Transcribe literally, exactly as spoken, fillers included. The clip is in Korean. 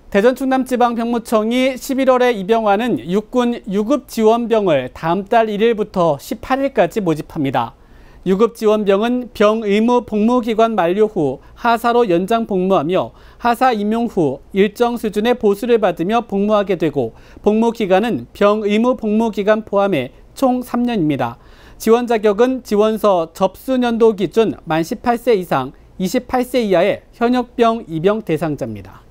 대전 충남지방병무청이 십일월에 입영하는 육군 유급지원병을 다음 달 일 일부터 십팔 일까지 모집합니다. 유급지원병은 병 의무 복무기간 만료 후 하사로 연장 복무하며 하사 임용 후 일정 수준의 보수를 받으며 복무하게 되고 복무기간은 병 의무 복무기간 포함해 총 삼 년입니다. 지원 자격은 지원서 접수년도 기준 만 십팔 세 이상, 이십팔 세 이하의 현역병 입영 대상자입니다.